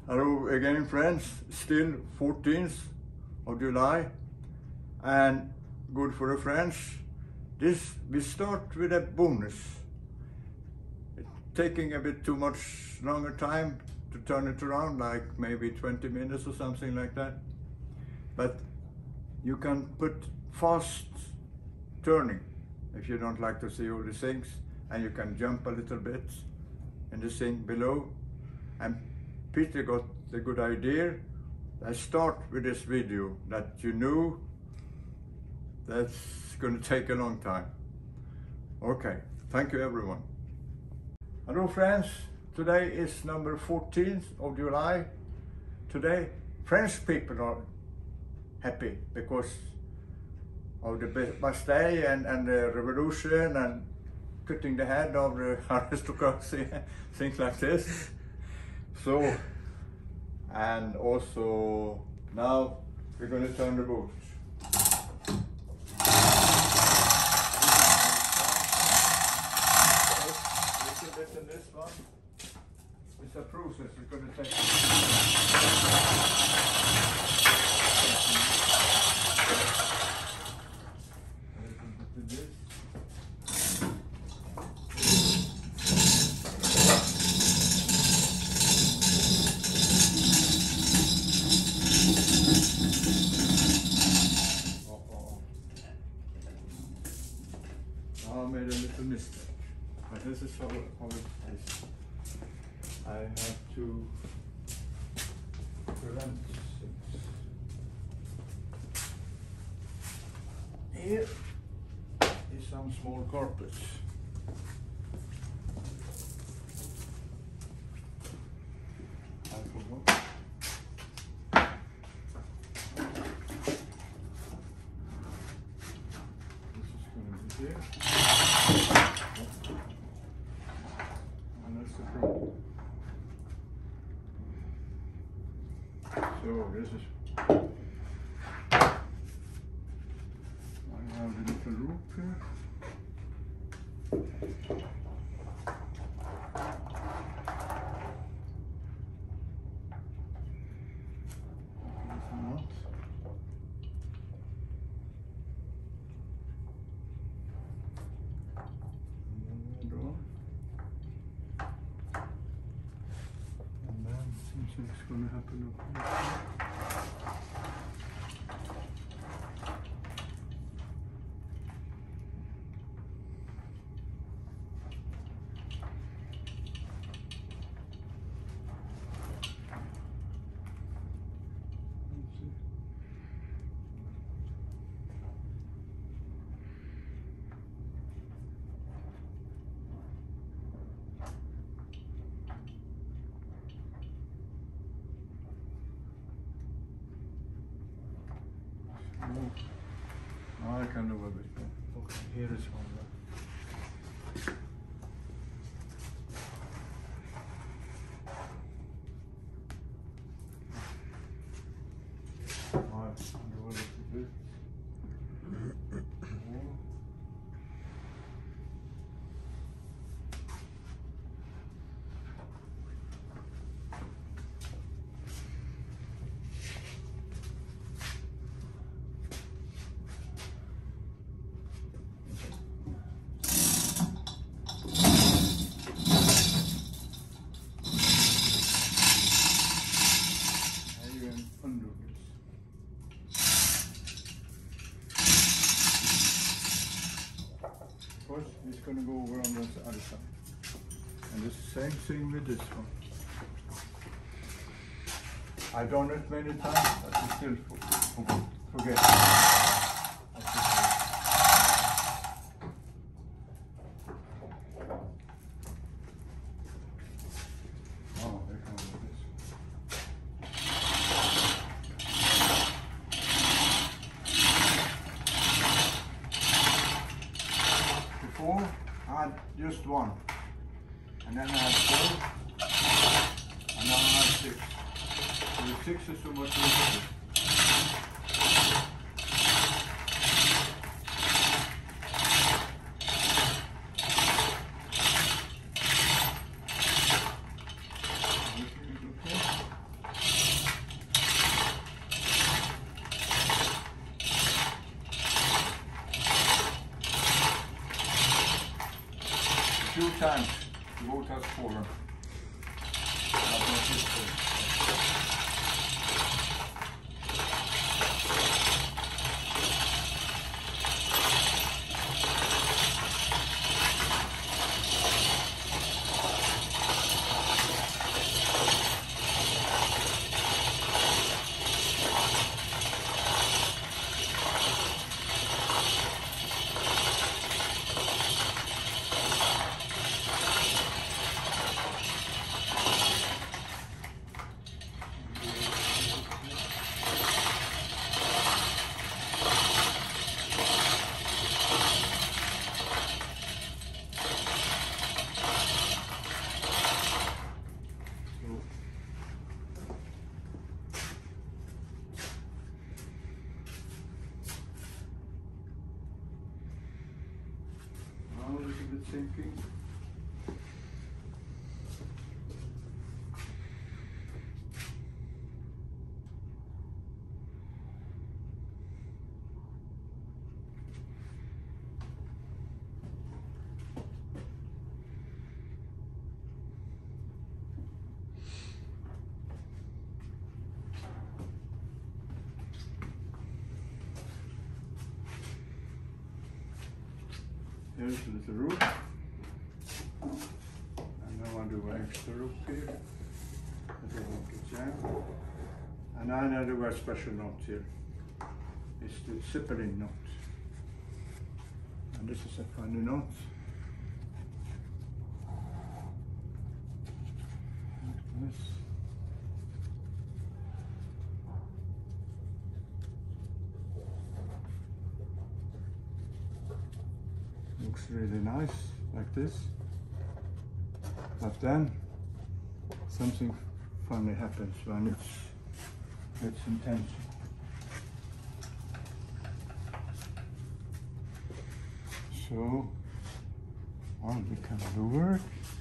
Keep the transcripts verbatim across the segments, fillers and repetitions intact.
Hello again, friends. Still fourteenth of July, and good for the friends. This we start with a bonus. It's taking a bit too much longer time to turn it around, like maybe twenty minutes or something like that. But you can put fast turning if you don't like to see all the things, and you can jump a little bit in the thing below. And Peter got the good idea. I start with this video that you knew that's going to take a long time. Okay, thank you everyone. Hello friends, today is number fourteenth of July. Today French people are happy because of the Bastille and, and the revolution and cutting the head of the aristocracy, things like this. So, and also now we're going to turn the boat. Little bit in this one. It's a process. It's going to take. I made a little mistake, but this is how, how it is. I have to prevent things. Here is some small carpets. I forgot. This is going to be here. And that's the problem. So this is, I have the little rope here. It's going to happen up here. Oh, I can do a bit more. Okay, here is one. I can do a little bit. It's going to go over on the other side. And it's the same thing with this one. I've done it many times, but I still forget. Oh, there comes this. Before, I had just one, and then I had four, and now I have six. So the six is so much easier. times the boat has fallen. But not this way. Now a little bit sinking. Here's a little rope, and now I do an extra rope here, that I won't get jammed. And now I do a special knot here. It's the zippering knot. And this is a funny knot. Like this. Looks really nice, like this. But then something funny happens when it's it's intense. So, well, we can do work.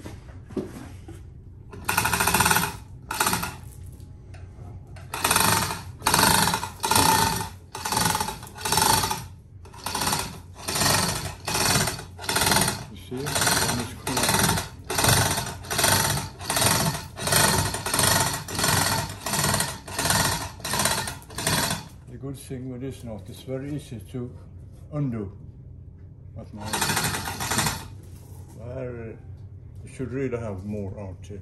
The good thing with this knot, it's very easy to undo. But now, where you should really have more out here.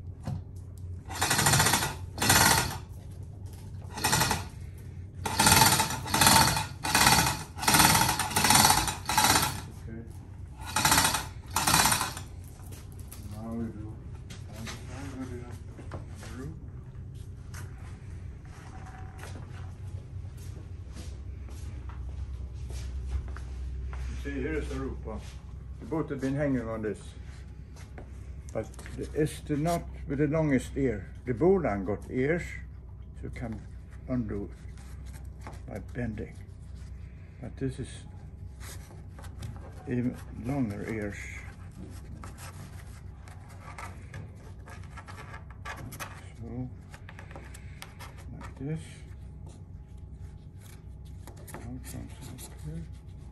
See, here's the rope. Huh? The boat had been hanging on this. But it's the knot with the longest ear. The bowline got ears, so you can undo by bending. But this is even longer ears. So, like this. Now it comes out here.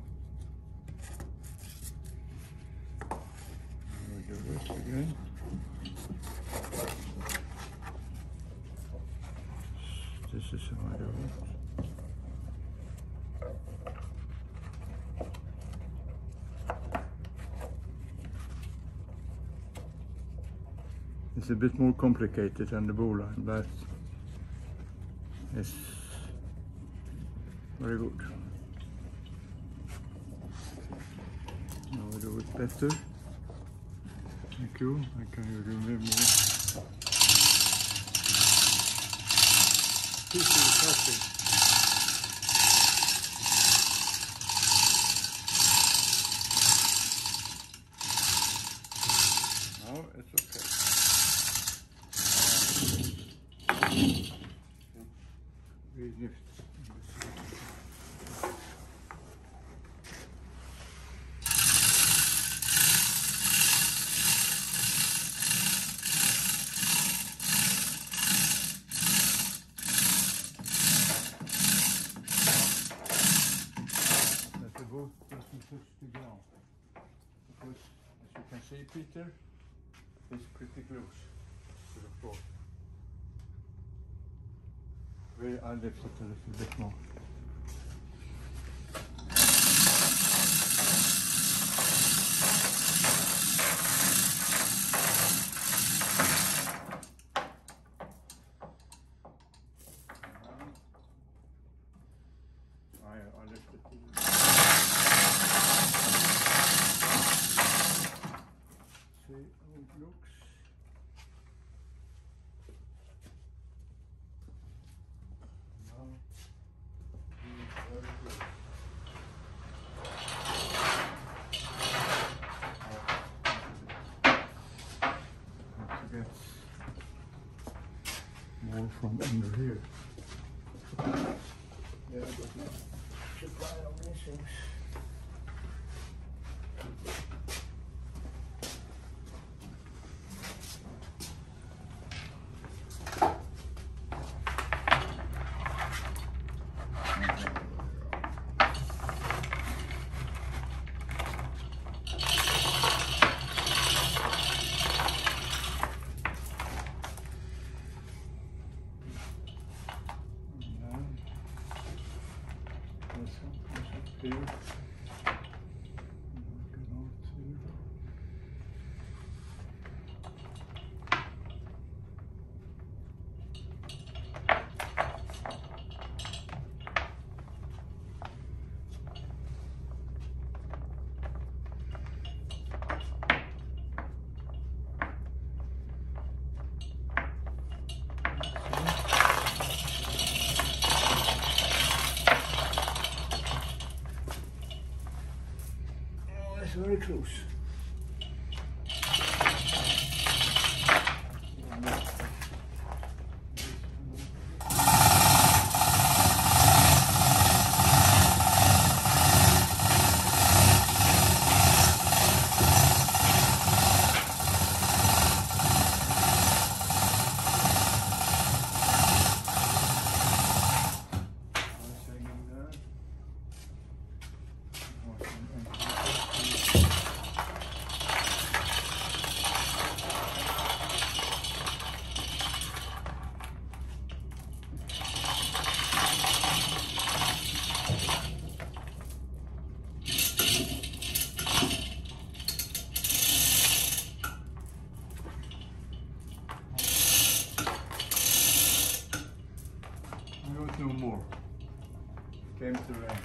Do this again. This is how I do it. It's a bit more complicated than the bowline, but it's very good. Now we do it better. Thank you. I can remove more. This is perfect. Now it's okay. We lift. Doesn't touch the ground, because as you can see, Peter, it's pretty close to the floor. Where I lift it a little bit more. I, I lift it a little bit. See how it looks. Now, it's very good. Have to get more from under here. Yeah, but not supply on these things. Here. Get out here. Very close. No more. Came to rain.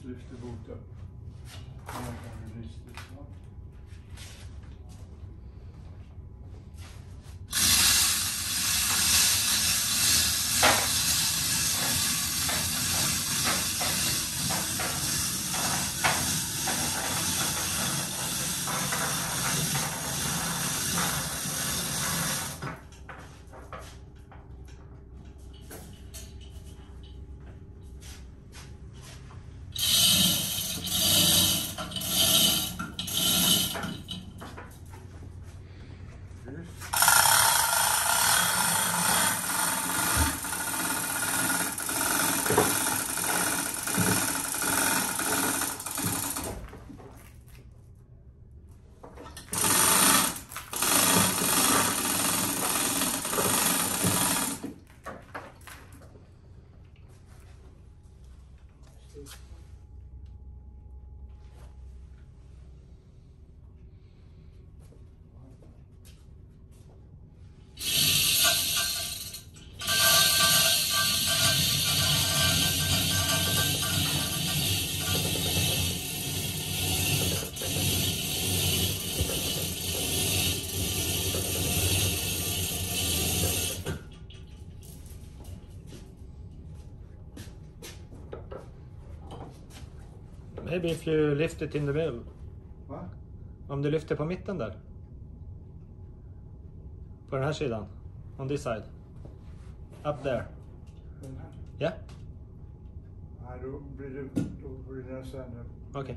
just lift the boat up. Now I can release this one. Maybe if you lift it in the middle. Va? Om du lyfter på mitten där. På den här sidan. On this side. Up there. Den här? Yeah? Nej, då blir det, då blir det sämre. Okej. Okay.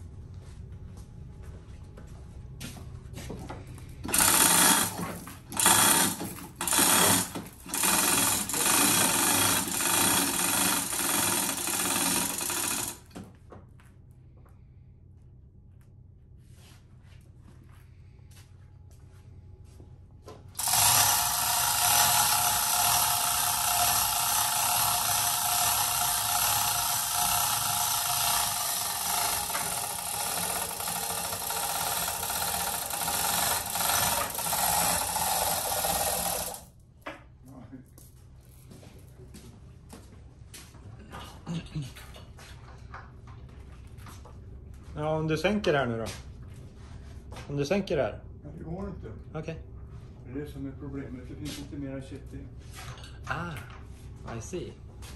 Ja, om du sänker här nu då? Om du sänker här? Ja, det går inte. Okej. Okay. Det är det som är problemet. Det finns inte mera kätting. Ah, I see.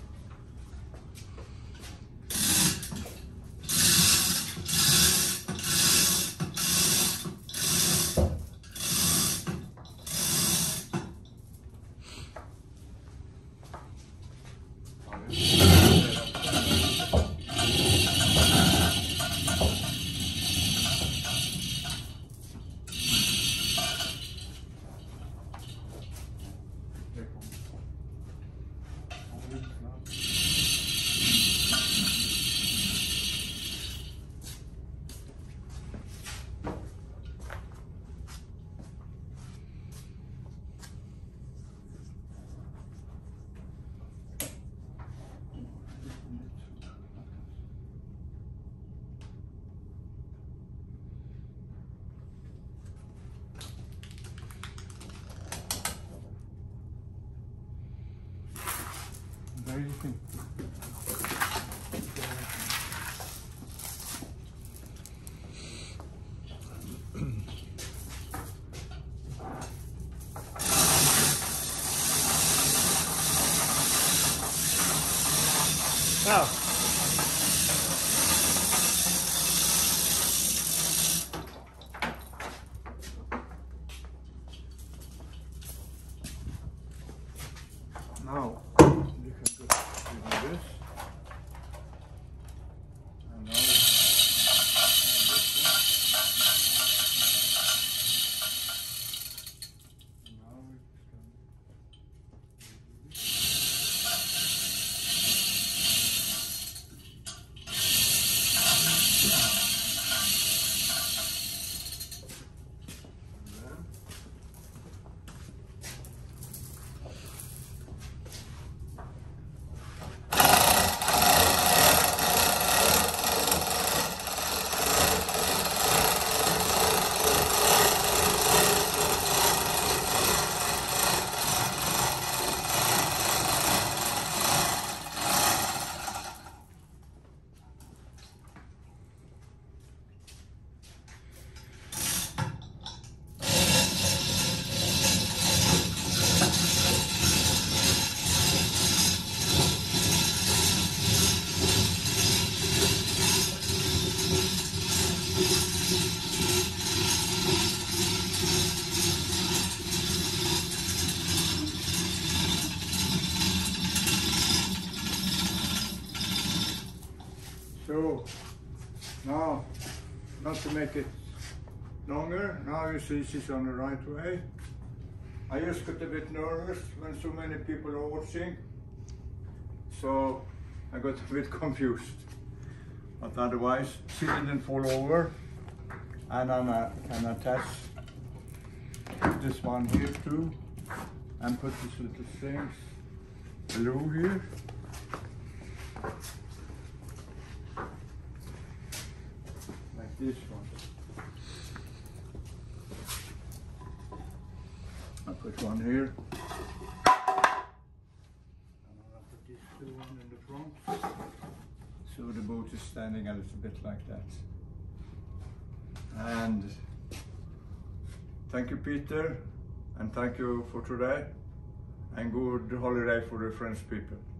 Very thin. Ja. Now you can go do this. And now we can now we can to make it longer. Now you see she's on the right way. I just got a bit nervous when so many people are watching, so I got a bit confused. But otherwise, she didn't fall over, and I can attach this one here too, and put these little things below here. Like this one. I put one here. And I'll put this two one in the front. So the boat is standing a little bit like that. And thank you, Peter, and thank you for today, and good holiday for the French people.